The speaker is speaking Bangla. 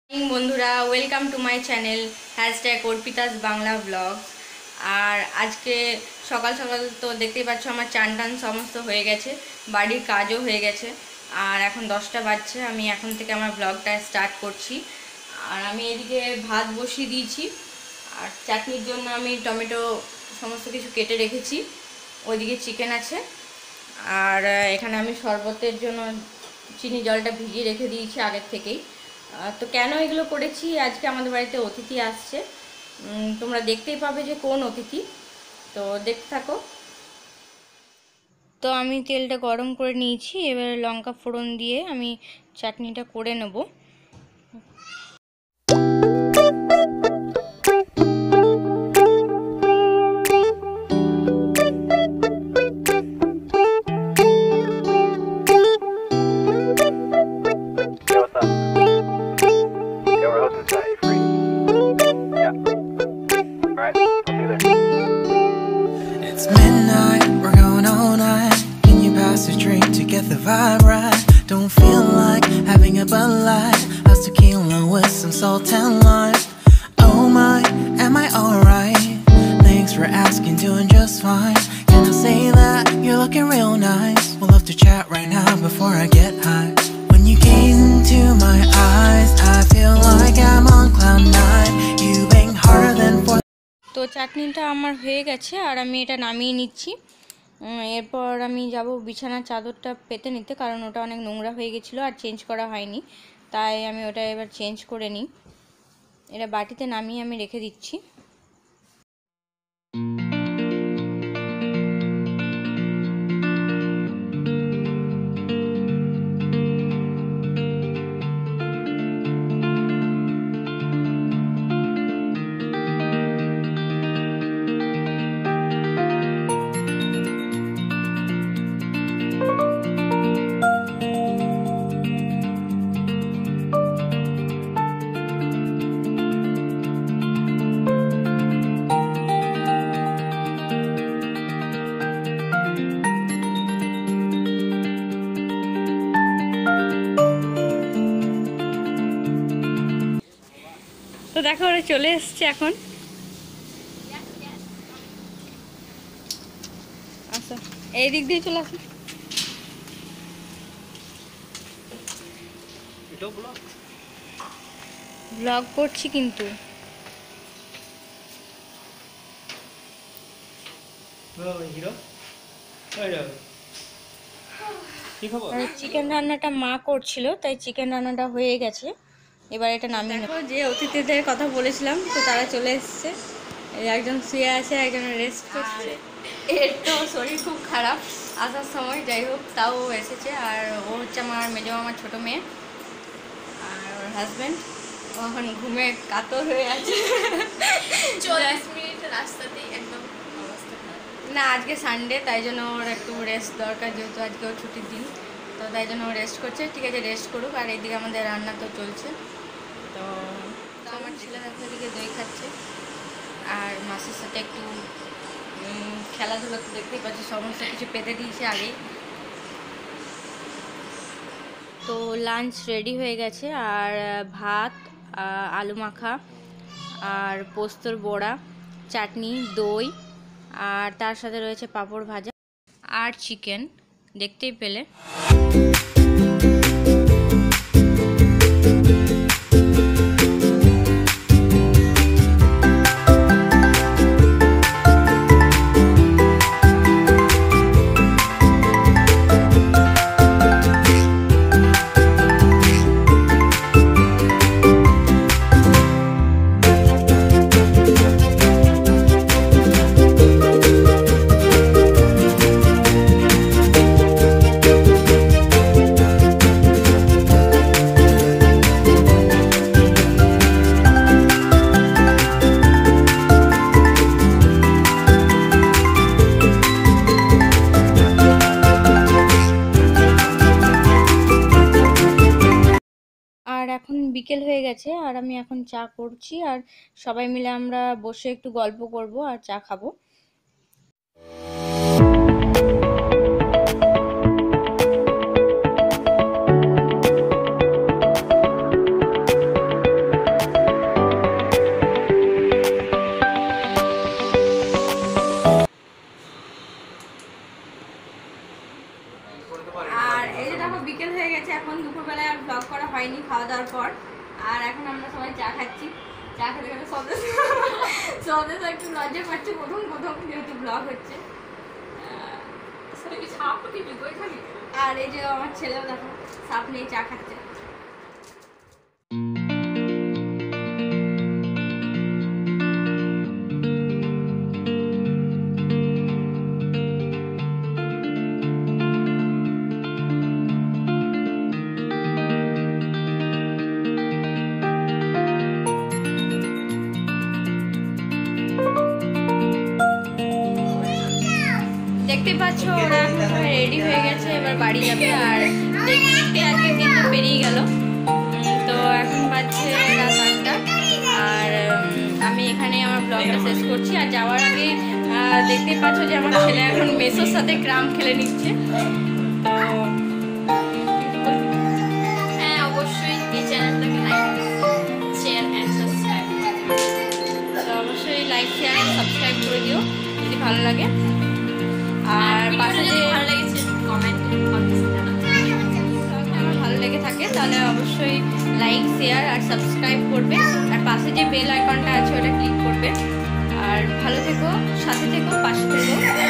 বন্ধুরা, ওয়েলকাম টু মাই চ্যানেল #অর্পিতাস বাংলা ব্লগ। আর আজকে সকাল সকাল তো দেখতেই পাচ্ছ আমার চান টান সমস্ত হয়ে গেছে, বাড়ির কাজও হয়ে গেছে। আর এখন 10টা বাজছে, আমি এখন থেকে আমার ব্লগটা স্টার্ট করছি। আর আমি এদিকে ভাত বসিয়ে দিয়েছি, আর চাটনির জন্য আমি টমেটো সমস্ত কিছু কেটে রেখেছি। ওইদিকে চিকেন আছে, আর এখানে আমি শরবতের জন্য চিনি জলটা ভিজিয়ে রেখে দিয়েছি আগের থেকেই। তো কেন এগুলো করেছি, আজকে আমাদের বাড়িতে অতিথি আসছে, তোমরা দেখতেই পাবে যে কোন অতিথি, তো দেখতে থাকো। তো আমি তেলটা গরম করে নিয়েছি, এবার লঙ্কা ফোড়ন দিয়ে আমি চাটনিটা করে নেব। Get the vibe right. Don't feel like having a Bud Light. How's tequila with some salt and lime? Oh my, am I alright? Thanks for asking, doing just fine. Can I say that you're looking real nice? We'll love to chat right now before I get high. When you gaze into my eyes, I feel like I'm on cloud nine. You bang harder than for. তো চাটনিটা আমার হয়ে গেছে, আর আমি এটা নামিয়ে নিচ্ছি। এরপর আমি যাব বিছানার চাদরটা পেতে নিতে, কারণ ওটা অনেক নোংরা হয়ে গেছিলো আর চেঞ্জ করা হয়নি, তাই আমি ওটা এবার চেঞ্জ করে নিই। এটা বাটিতে নামিয়ে আমি রেখে দিচ্ছি। তো দেখো ওরা চলে এসছে এখন। আচ্ছা, এই দিক দিয়ে চলে আসো। ব্লগ করছি কিন্তু। চিকেন রান্নাটা মা করছিল, তাই চিকেন রান্নাটা হয়ে গেছে, এবার এটা নামিয়ে নেব। যে অতিথিদের কথা বলেছিলাম, তো তারা চলে এসছে। একজন শুয়ে আছে, একজন রেস্ট করছে। এর তো শরীর খুব খারাপ আসার সময়, যাই হোক তাও এসেছে। আর ও হচ্ছে আমার মেজো মামার ছোটো মেয়ে, আর ওর হাজব্যান্ড। ও এখন ঘুমে কাতর হয়ে আছে। 40 মিনিট রাস্তাতেই একদম অবস্থা খারাপ। না, আজকে সানডে, তাই জন্য ওর একটু রেস্ট দরকার, যেহেতু আজকে ওর ছুটির দিন, তো তাই জন্য ও রেস্ট করছে। ঠিক আছে, রেস্ট করুক। আর এইদিকে আমাদের রান্না তো চলছে। তো আমার ছেলে দেখো এদিকে দই খাচ্ছে, আর মাছের সাথে একটু খেলাধুলা তো দেখতেই পাচ্ছি, সমস্ত কিছু পেতে দিয়েছে আগেই। তো লাঞ্চ রেডি হয়ে গেছে, আর ভাত, আলু মাখা, আর পোস্তর বড়া, চাটনি, দই, আর তার সাথে রয়েছে পাঁপড় ভাজা আর চিকেন, দেখতেই পেলে। এখন বিকেল হয়ে গেছে, আর আমি এখন চা করছি, আর সবাই মিলে আমরা বসে একটু গল্প করব আর চা খাবো। আর এখন আমরা সবাই চা খাচ্ছি। চা খেতে খেতে সন্দেশ সন্দেশ একটু লজ্জা পাচ্ছে প্রথম যেহেতু ব্লগ হচ্ছে। আর এই যে আমার ছেলেও দেখো সাপ নিয়ে চা খাচ্ছে। দেখতে পাচ্ছ ওরা রেডি হয়ে গেছে, এবার বাড়ি যাবে। আর দেখতে আজকে কিন্তু পেরিয়ে গেল। তো এখন বাজছে রাত 8টা। আর আমি এখানে আমার ব্লগটা শেষ করছি। আর যাওয়ার আগে দেখতে পাচ্ছ যে আমার ছেলে এখন মেসোর সাথে ক্রাম খেলে নিচ্ছে। তো হ্যাঁ, অবশ্যই এই চ্যানেলটাকে লাইক শেয়ার এন্ড সাবস্ক্রাইব তো অবশ্যই লাইক শেয়ার সাবস্ক্রাইব করে দিও যদি ভালো লাগে। আর পাশে যে ভালো লেগেছে কমেন্টে আমার ভালো লেগে থাকে তাহলে অবশ্যই লাইক শেয়ার আর সাবস্ক্রাইব করবে। আর পাশে যে বেল আইকনটা আছে ওটা ক্লিক করবে। আর ভালো থেকো, সাথে থেকো, পাশে থেকো।